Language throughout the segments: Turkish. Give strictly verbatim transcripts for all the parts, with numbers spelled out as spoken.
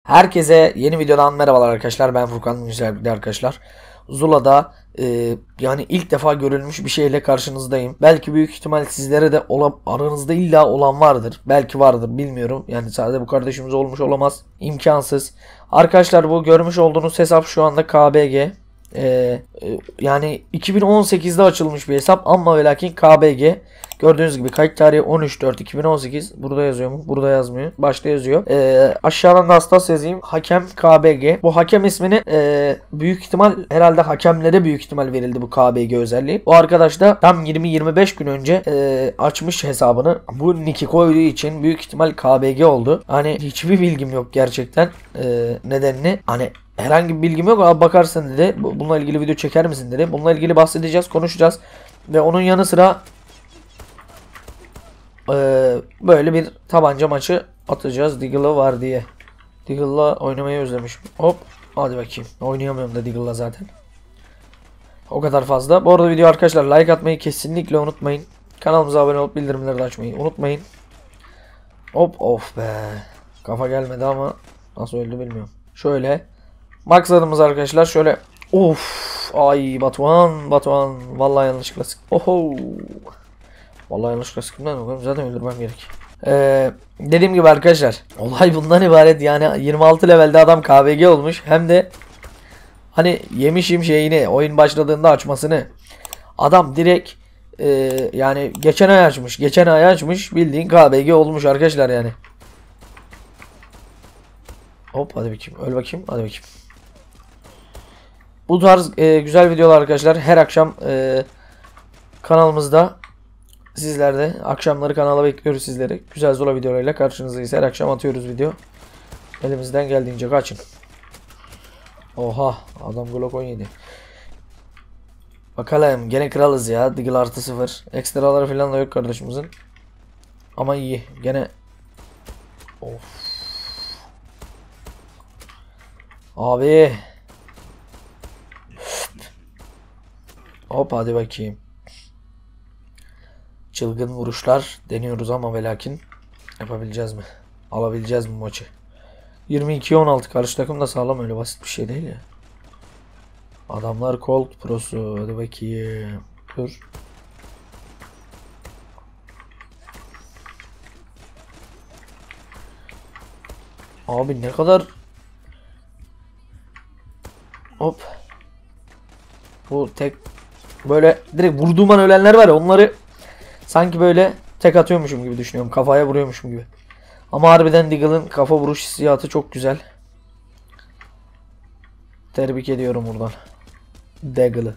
Herkese yeni videodan merhabalar arkadaşlar. Ben Furkan Güzellikle arkadaşlar. Zula'da e, yani ilk defa görülmüş bir şeyle karşınızdayım. Belki büyük ihtimal sizlere de olan, aranızda illa olan vardır. Belki vardır, bilmiyorum. Yani sadece bu kardeşimiz olmuş olamaz. İmkansız. Arkadaşlar, bu görmüş olduğunuz hesap şu anda K B G. Ee, e, yani iki bin on sekizde açılmış bir hesap ama ve lakin K B G. Gördüğünüz gibi kayıt tarihi on üç dört iki bin on sekiz. Burada yazıyor mu? Burada yazmıyor. Başta yazıyor. Ee, aşağıdan da hassas yazayım. Hakem K B G. Bu hakem ismini e, büyük ihtimal herhalde hakemlere büyük ihtimal verildi bu K B G özelliği. O arkadaş da tam yirmi yirmi beş gün önce e, açmış hesabını. Bu nick'i koyduğu için büyük ihtimal K B G oldu. Hani hiçbir bilgim yok gerçekten e, nedenini. Hani herhangi bir bilgim yok. Abi bakarsın dedi. Bununla ilgili video çeker misin dedi. Bununla ilgili bahsedeceğiz, konuşacağız. Ve onun yanı sıra Ee, böyle bir tabanca maçı atacağız. Deagle'ı var diye. Deagle'la oynamayı özlemişim. Hop. Hadi bakayım. Oynayamıyorum da Deagle'la zaten. O kadar fazla. Bu arada video arkadaşlar, like atmayı kesinlikle unutmayın. Kanalımıza abone olup bildirimleri de açmayı unutmayın. Hop, of be. Kafa gelmedi ama nasıl öldü bilmiyorum. Şöyle. Maksadımız arkadaşlar şöyle. Of. Ay Batuhan. Batuhan. Vallahi yanlışlıkla sık. Oho. Vallahi yanlışlıkla sıkımdan bakalım, zaten öldürmem gerek. Ee, dediğim gibi arkadaşlar, olay bundan ibaret. Yani yirmi altı levelde adam K B G olmuş. Hem de hani yemişim şeyini, oyun başladığında açmasını. Adam direkt e, yani geçen ay açmış. Geçen ay açmış, bildiğin K B G olmuş arkadaşlar yani. Hop, hadi bakayım. Öl bakayım. Hadi bakayım. Bu tarz e, güzel videolar arkadaşlar her akşam e, kanalımızda. Sizler de akşamları kanala bekliyoruz sizleri. Güzel Zula videolarıyla karşınızdayız. Her akşam atıyoruz video. Elimizden geldiğince kaçın. Oha, adam Glock on yedi. Bakalım, gene kralız ya. Deagle artı sıfır. Ekstraları falan da yok kardeşimizin. Ama iyi. Gene of. Abi. Hop, hadi bakayım. Çılgın vuruşlar deniyoruz ama ve lakin yapabileceğiz mi? Alabileceğiz mi maçı? yirmi ikiye on altı. Karşı takım da sağlam, öyle basit bir şey değil ya. Adamlar Colt Pro'su. Hadi bakayım. Dur. Abi ne kadar. Hop. Bu tek böyle direkt vurduğum an ölenler var ya, onları sanki böyle tek atıyormuşum gibi düşünüyorum. Kafaya vuruyormuşum gibi. Ama harbiden Deagle'ın kafa vuruş hissiyatı çok güzel. Tebrik ediyorum buradan Deagle'ı.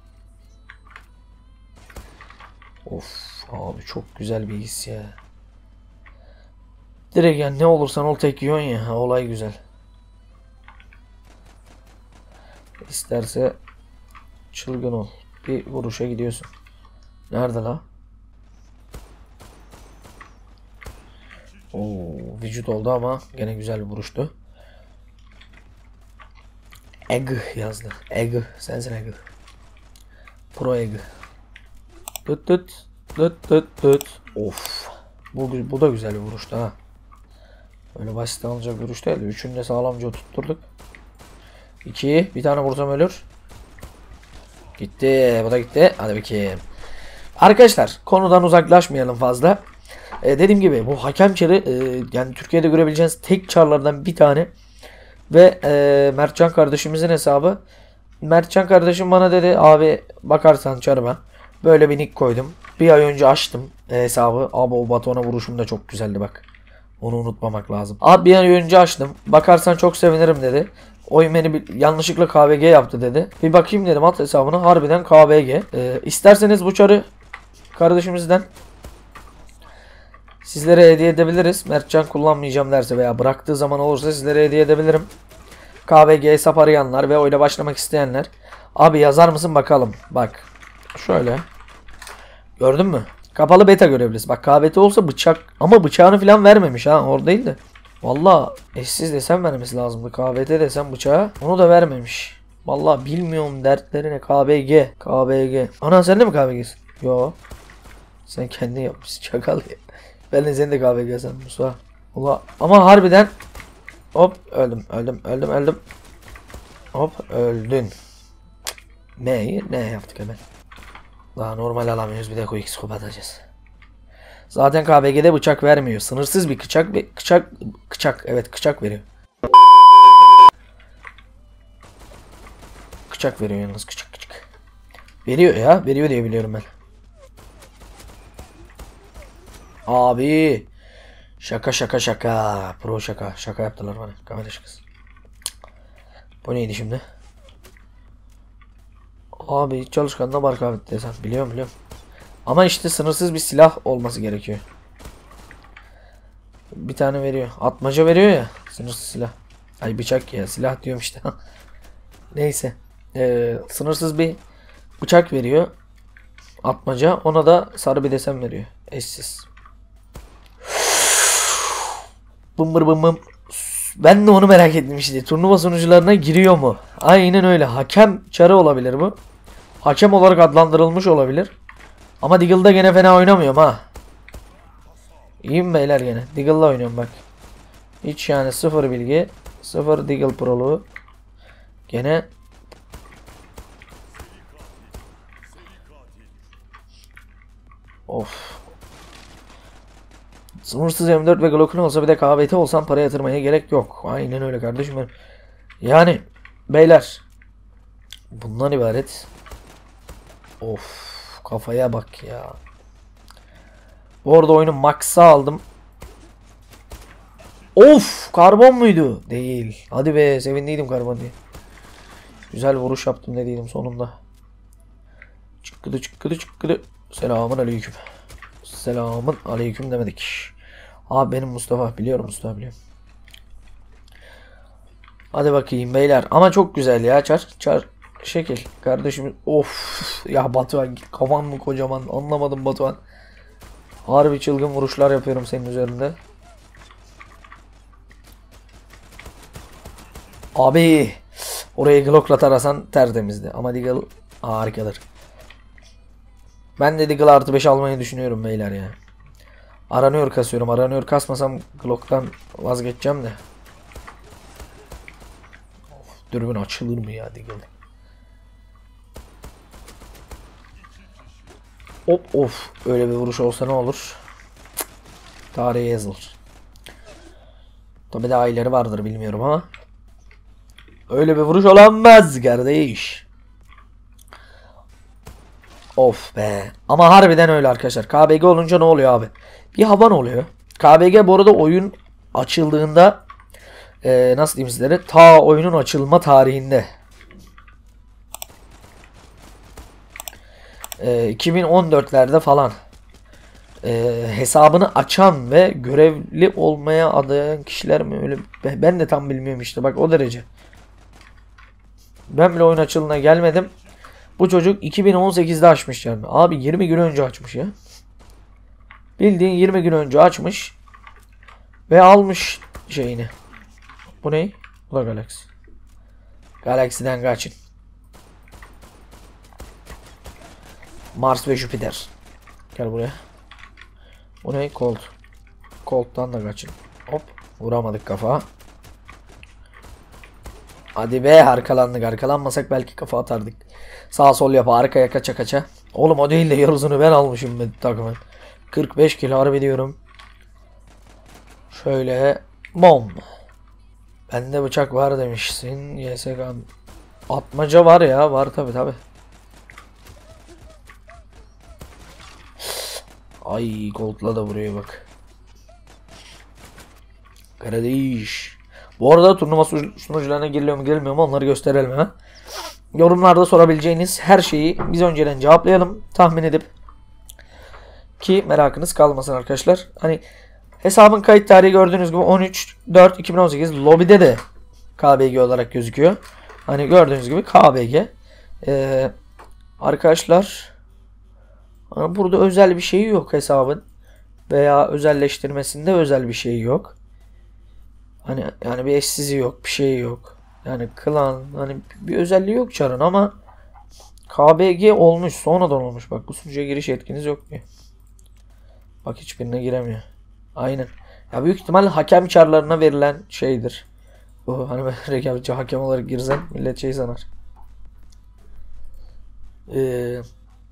Of abi, çok güzel bir his ya. Direkt yani ne olursan ol tek yiyorsun ya. Olay güzel. İsterse çılgın ol. Bir vuruşa gidiyorsun. Nerede la? Oo, vücut oldu ama gene güzel bir vuruştu. Egg yazdı. Egg. Sensin Egg. Pro Egg. Tut tut. Tut tut tut. Of. Bu, bu da güzel bir vuruştu ha. Öyle basit alınacak bir vuruş değil. Üçünü de sağlamca tutturduk. İki. Bir tane vursam ölür. Gitti. Bu da gitti. Hadi bakayım. Arkadaşlar, konudan uzaklaşmayalım fazla. Ee, dediğim gibi bu hakem çarı e, yani Türkiye'de görebileceğiniz tek çarlardan bir tane. Ve e, Mertcan kardeşimizin hesabı. Mertcan kardeşim bana dedi, abi bakarsan çarıma böyle bir nick koydum. Bir ay önce açtım e, hesabı. Abi o batona vuruşum da çok güzeldi bak. Onu unutmamak lazım. Abi bir ay önce açtım. Bakarsan çok sevinirim dedi. Oyun beni bir, yanlışlıkla K B G yaptı dedi. Bir bakayım dedim at hesabına. Harbiden K B G. E, isterseniz bu çarı kardeşimizden sizlere hediye edebiliriz. Mertcan kullanmayacağım derse veya bıraktığı zaman olursa sizlere hediye edebilirim. K B G hesap arayanlar ve oyuna başlamak isteyenler. Abi yazar mısın bakalım. Bak. Şöyle. Gördün mü? Kapalı beta görevlisi. Bak K B T olsa bıçak. Ama bıçağını falan vermemiş ha. Orada değil de. Valla eşsiz desem vermesi lazımdı. K B T desem bıçağı. Onu da vermemiş. Valla bilmiyorum dertlerine. K B G. K B G. Ana sen de mi K B G'sin? Yo. Sen kendin yapmışsın. Çakal ya. Ben de seni de K B G sandım Musa. Ula ama harbiden Hop öldüm öldüm öldüm öldüm. Hop öldün. Ne ne yaptık hemen. Daha normal alamıyoruz, bir de quick scope atacağız. Zaten K B G'de bıçak vermiyor. Sınırsız bir bıçak bıçak bıçak evet bıçak veriyor. Bıçak veriyor yalnız, küçük küçük. Veriyor ya, veriyor diye biliyorum ben. Abi şaka şaka şaka. Pro şaka. Şaka yaptılar bana. Kamera şakası. Bu neydi şimdi? Abi çalışkanına barka abi desen. Biliyorum biliyorum. Ama işte sınırsız bir silah olması gerekiyor. Bir tane veriyor. Atmaca veriyor ya. Sınırsız silah. Ay bıçak ya. Silah diyorum işte. Neyse. Ee, sınırsız bir bıçak veriyor. Atmaca. Ona da sarı bir desen veriyor. Eşsiz. Bımbır bımbım. Ben de onu merak ettim işte. Turnuva sunucularına giriyor mu? Aynen öyle. Hakem çarı olabilir bu. Hakem olarak adlandırılmış olabilir. Ama Deagle'da gene fena oynamıyorum ha. İyiyim beyler gene. Deagle'la oynuyorum bak. Hiç yani sıfır bilgi. Sıfır Deagle proluğu. Gene. Of. Sınırsız M dört ve Glock'un olsa bir de K B T olsam para yatırmaya gerek yok. Aynen öyle kardeşim benim. Yani beyler. Bundan ibaret. Of. Kafaya bak ya. Bu arada oyunu max'a aldım. Of, karbon muydu? Değil. Hadi be, sevindiydim karbon diye. Güzel vuruş yaptım dediydim sonunda. Çıkkıdı çıkkıdı çıkkıdı. Selamun aleyküm. Selamun aleyküm demedik. Abi benim Mustafa, biliyorum Mustafa biliyorum. Hadi bakayım beyler. Ama çok güzel ya, çar çar şekil. Kardeşim of ya Batuhan, kafan mı kocaman, anlamadım Batuhan. Harbi çılgın vuruşlar yapıyorum senin üzerinde. Abi orayı Glock'la tarasan tertemizdi. Ama Deagle harikadır. Ben de Deagle artı beş almayı düşünüyorum beyler ya. Aranıyor kasıyorum. Aranıyor kasmasam Glock'tan vazgeçeceğim de. Of, dürbün açılır mı ya Deagle? Hop of. Öyle bir vuruş olsa ne olur? Tarihe yazılır. Tabi daha ileri vardır bilmiyorum ama. Öyle bir vuruş olamaz kardeş. Of be. Ama harbiden öyle arkadaşlar. K B G olunca ne oluyor abi? Bir havan oluyor. K B G bu arada oyun açıldığında e, nasıl diyeyim sizlere? Ta oyunun açılma tarihinde. E, iki bin on dörtlerde falan. E, hesabını açan ve görevli olmaya adayan kişiler mi öyle? Ben de tam bilmiyorum işte. Bak o derece. Ben bile oyun açılına gelmedim. Bu çocuk iki bin on sekizde açmış yani. Abi yirmi gün önce açmış ya. Bildiğin yirmi gün önce açmış. Ve almış şeyini. Bu ne? Bu da Galaxy. Galaxy'den kaçın. Mars ve Jüpiter. Gel buraya. Bu ne? Colt. Colt'tan da kaçın. Hop. Vuramadık kafa. Hadi be, arkalandık. Arkalanmasak belki kafa atardık. Sağ sol yapa, arkaya kaça kaça. Oğlum o değil de yarısını ben almışım ben takımın. kırk beş kilo harbi diyorum. Şöyle bom. Bende bıçak var demişsin. Y S K atmaca var ya, var tabi tabi. Ay Gold'la da vuruyor bak. Kardeş. Bu arada turnuva sunucularına giriliyor mu girmiyor mu onları gösterelim hemen. Yorumlarda sorabileceğiniz her şeyi biz önceden cevaplayalım, tahmin edip ki merakınız kalmasın arkadaşlar. Hani hesabın kayıt tarihi gördüğünüz gibi on üç dört iki bin on sekiz, lobide de K B G olarak gözüküyor. Hani gördüğünüz gibi K B G. Ee, arkadaşlar hani burada özel bir şey yok hesabın veya özelleştirmesinde özel bir şey yok. Hani yani bir eşsizi yok, bir şey yok. Yani klan hani bir özelliği yok çarın ama K B G olmuş, sonradan olmuş. Bak bu sunucuya giriş yetkiniz yok diyor. Bak hiçbirine giremiyor. Aynen. Ya büyük ihtimal hakem çarlarına verilen şeydir. O hani ben rekabetçi hakem olarak girsem millet şey sanar. Ee,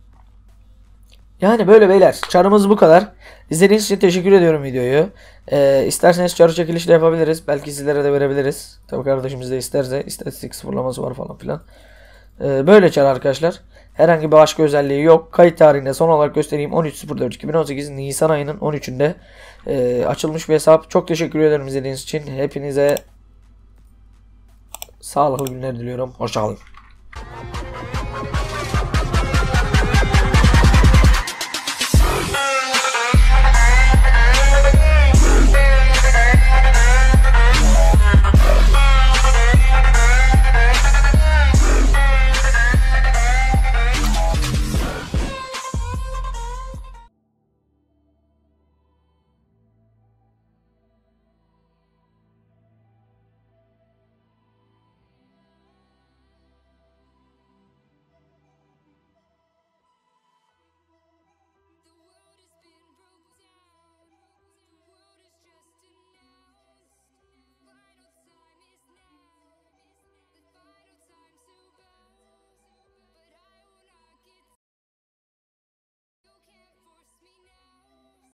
Yani böyle beyler. Çarımız bu kadar. İzlediğiniz için teşekkür ediyorum videoyu. Ee, isterseniz çarı çekilişi de yapabiliriz. Belki sizlere de verebiliriz. Tabii kardeşimiz de isterse. İstatistik sıfırlaması var falan filan. Ee, böyle çar arkadaşlar. Herhangi bir başka özelliği yok. Kayıt tarihinde son olarak göstereyim. on üç sıfır dört iki bin on sekiz Nisan ayının on üçünde e, açılmış bir hesap. Çok teşekkür ederim izlediğiniz için. Hepinize sağlıklı günler diliyorum. Hoşçakalın.